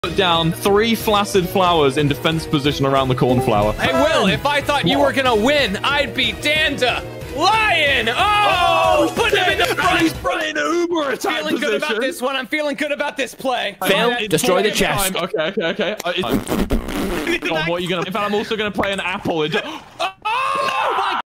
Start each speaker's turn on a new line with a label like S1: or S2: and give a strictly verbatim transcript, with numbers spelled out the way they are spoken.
S1: put down three flaccid flowers in defense position around the cornflower.
S2: Hey, Will, if I thought you were gonna win, I'd be Danta. Lion! Oh! oh put him in the front!
S1: He's put in an Uber attack
S2: Feeling
S1: position.
S2: good about this one. I'm feeling good about this play.
S3: Fail, oh, destroy the chest.
S1: Time. Okay, okay, okay. Uh, oh, what are you gonna... In fact, I'm also gonna play an apple.